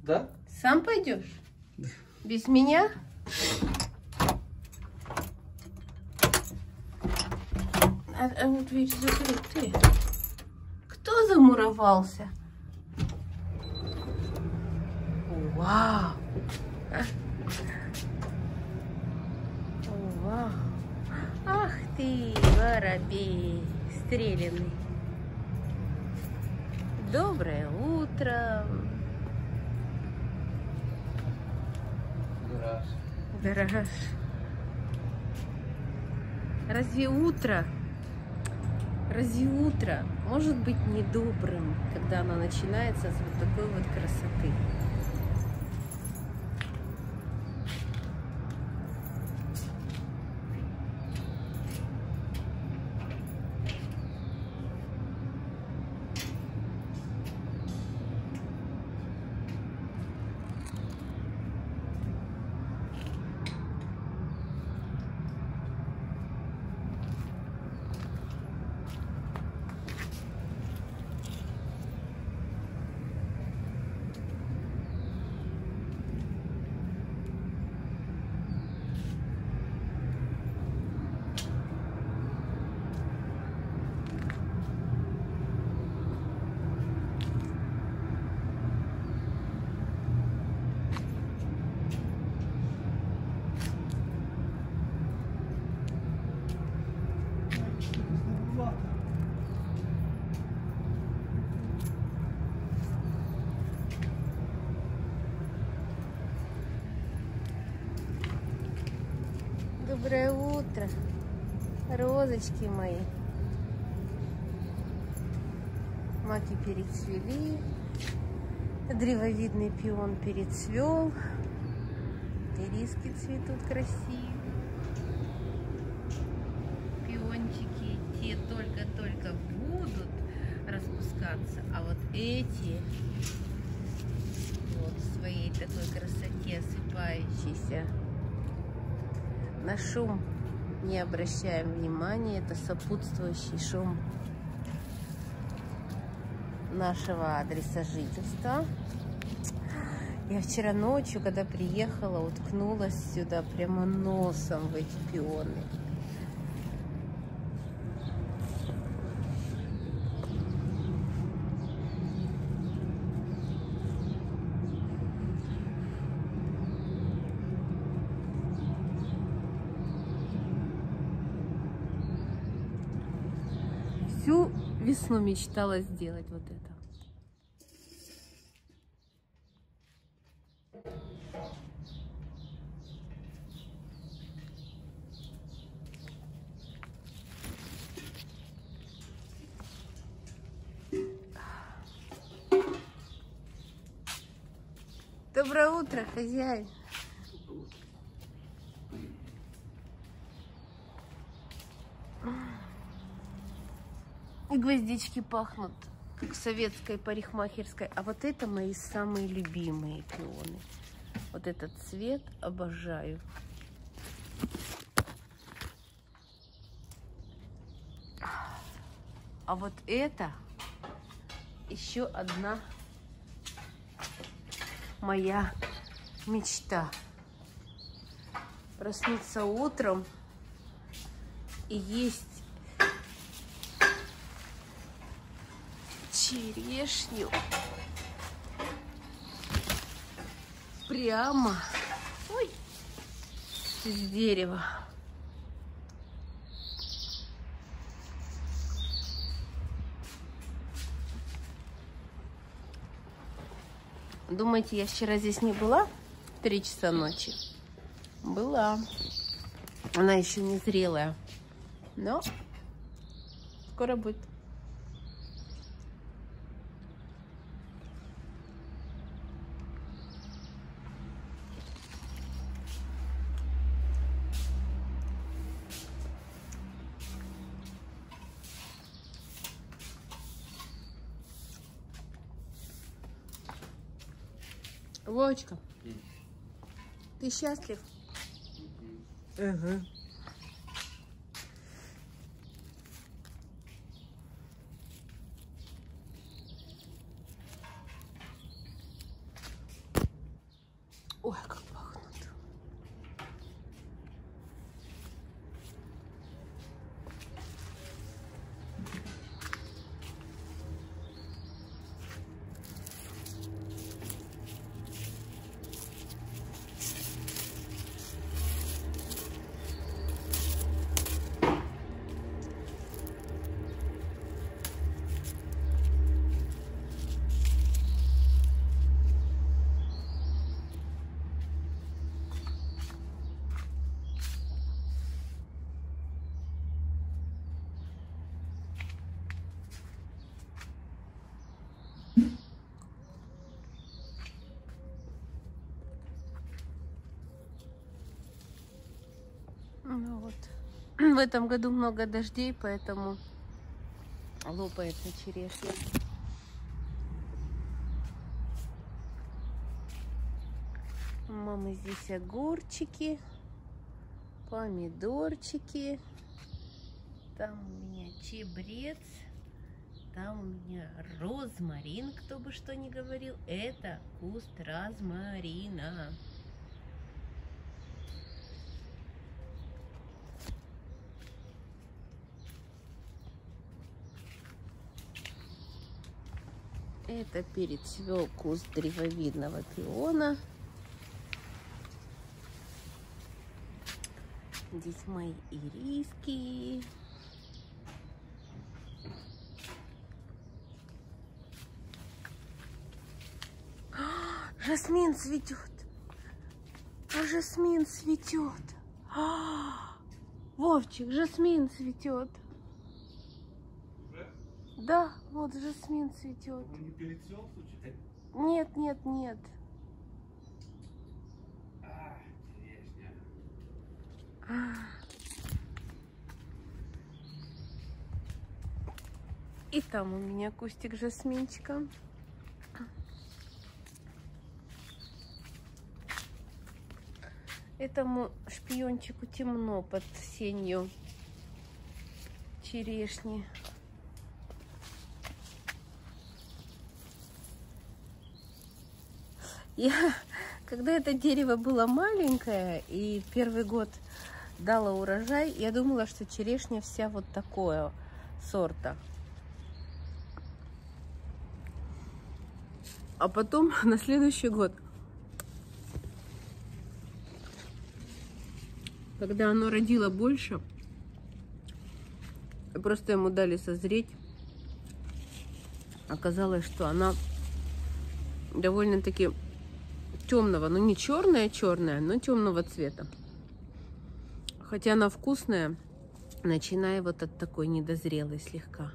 Да? Сам пойдешь? Да. Без меня? А вот дверь закрыты. Кто замуровался? Вау! Вау! Ах ты, воробей стреляный! Доброе утро! Гараж. Разве утро может быть недобрым, когда оно начинается с вот такой вот красоты? Доброе утро, розочки мои. Маки перецвели, древовидный пион перецвел, ириски цветут красиво. Пиончики те только-только будут распускаться, а вот эти вот в своей такой красоте осыпающейся. На шум не обращаем внимания, это сопутствующий шум нашего адреса жительства. Я вчера ночью, когда приехала, уткнулась сюда прямо носом в эти пионы. Всю весну мечтала сделать вот это. Доброе утро, хозяин. И гвоздички пахнут, как советской парикмахерской. А вот это мои самые любимые пионы. Вот этот цвет обожаю. А вот это еще одна моя мечта. Проснуться утром и есть черешню прямо с дерева. Думаете, я вчера здесь не была? 3 часа ночи. Была. Она еще не зрелая. Но скоро будет. Вовочка, ты счастлив? Ага. Ой, как пахнут. Ну вот. В этом году много дождей, поэтому лопается черешня. У мамы здесь огурчики, помидорчики. Там у меня чебрец. Там у меня розмарин, кто бы что ни говорил. Это куст розмарина. Это перед цвел куст древовидного пиона. Здесь мои ириски. Жасмин цветет. А жасмин цветет. Вовчик, жасмин цветет. Да, вот жасмин цветет. Он не перецвел случайно? Нет, нет, нет. Черешня. И там у меня кустик жасминчика. Этому шпиончику темно под сенью черешни. Когда это дерево было маленькое и первый год дало урожай, я думала, что черешня вся вот такого сорта. А потом на следующий год, когда оно родило больше, просто ему дали созреть, оказалось, что она довольно-таки темного, ну не черная-черная, но темного цвета. Хотя она вкусная, начиная вот от такой недозрелой слегка.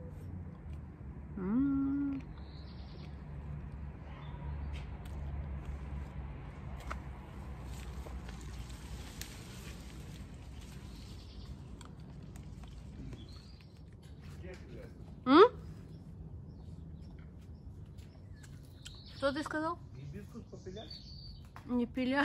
Что ты сказал? Гибискус попилять? Не пиля.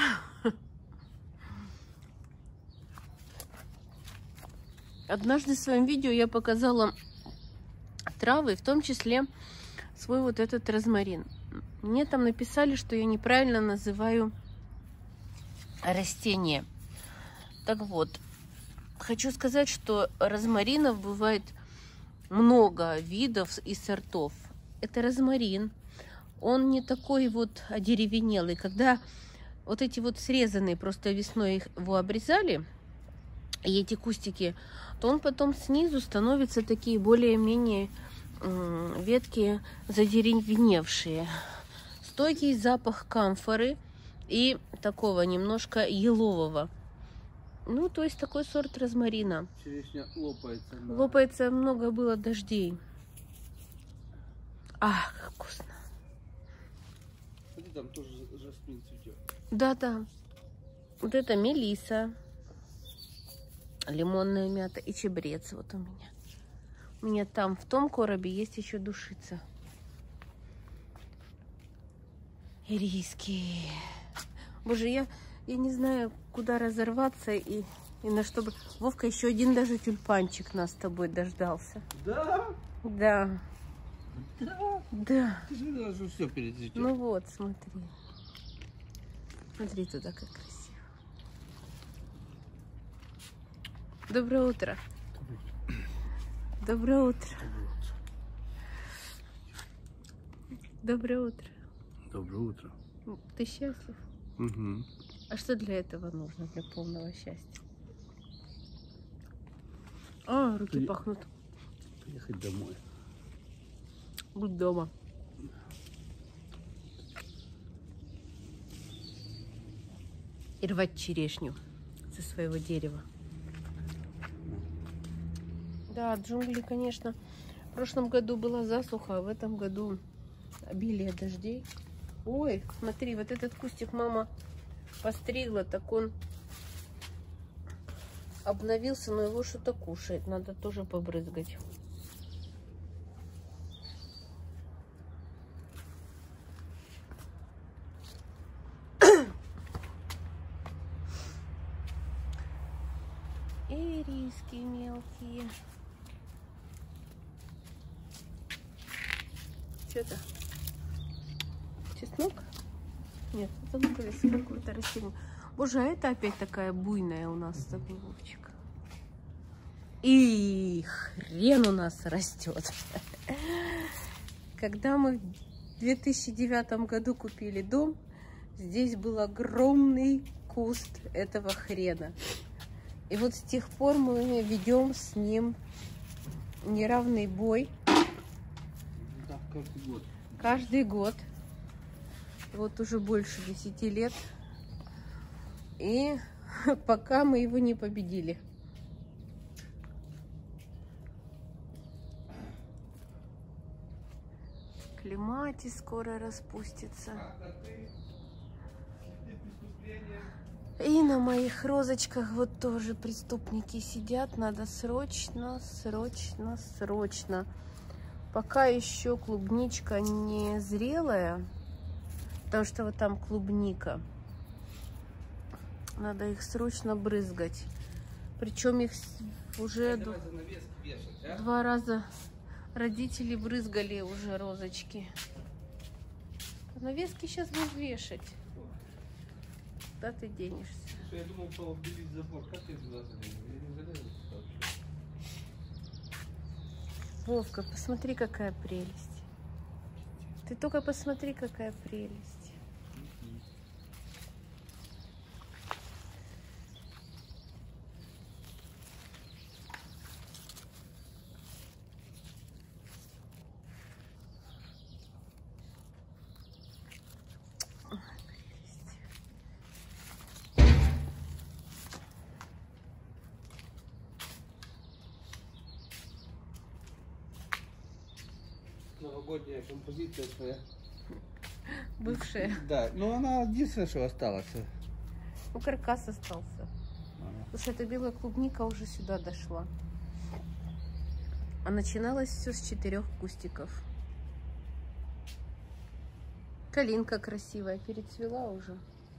Однажды в своем видео я показала травы, в том числе свой вот этот розмарин. Мне там написали, что я неправильно называю растение. Так вот, хочу сказать, что розмаринов бывает много видов и сортов. Это розмарин. Он не такой вот одеревенелый. Когда вот эти вот срезанные, просто весной его обрезали, и эти кустики, то он потом снизу становятся такие более-менее ветки задеревеневшие. Стойкий запах камфоры и такого немножко елового. Ну, то есть такой сорт розмарина. Черешня лопается. Да. Лопается, много было дождей. Ах, как вкусно. Смотри, там тоже жасмин цветет. Да-да. Вот это мелиса, лимонная мята и чебрец вот у меня. У меня там в том коробе есть еще душица. Ириски. Боже, я не знаю, куда разорваться и на что бы... Вовка, еще один даже тюльпанчик нас с тобой дождался. Да? Да. Да. Да. Ты же даже все перецветет. Ну вот, смотри. Смотри туда, как красиво. Доброе утро. Доброе утро. Доброе утро. Доброе утро. Ты счастлив? Угу. А что для этого нужно, для полного счастья? А, руки пахнут. Поехать домой. Будь дома. И рвать черешню со своего дерева. Да, джунгли, конечно. В прошлом году была засуха, а в этом году обилие дождей. Ой, смотри, вот этот кустик мама постригла, так он обновился, но его что-то кушает. Надо тоже побрызгать. Ириски мелкие. Что-то? Чеснок? Нет, это луковица, какое-то растение. Боже, а это опять такая буйная у нас с тобой, Вовчик. И хрен у нас растет. Когда мы в 2009 году купили дом, здесь был огромный куст этого хрена. И вот с тех пор мы ведем с ним неравный бой. Да, каждый год. Каждый год. Вот уже больше 10 лет. И пока мы его не победили. Клематис скоро распустится. И на моих розочках вот тоже преступники сидят. Надо срочно, срочно, срочно. Пока еще клубничка не зрелая, потому что вот там клубника. Надо их срочно брызгать. Причем их уже два раза родители брызгали уже розочки. Навески сейчас будешь вешать. Куда ты денешься? Я думал, побелить забор. Как я туда залезу? Я не залезу вообще. Вовка, посмотри, какая прелесть. Ты только посмотри, какая прелесть. Новогодняя композиция своя. Бывшая. Да, но она единственное, что осталось. Ну, каркас остался. Слушай, эта белая клубника уже сюда дошла. А начиналось все с 4 кустиков. Калинка красивая, перецвела уже.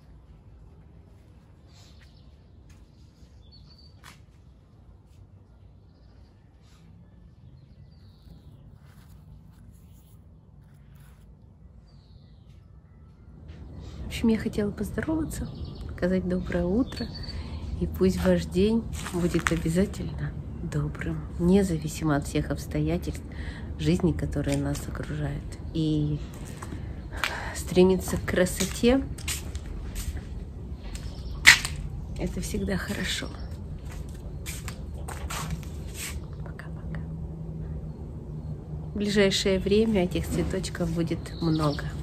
В общем, я хотела поздороваться, сказать доброе утро. И пусть ваш день будет обязательно добрым, независимо от всех обстоятельств жизни, которые нас окружают. И стремиться к красоте – это всегда хорошо. Пока-пока. В ближайшее время этих цветочков будет много.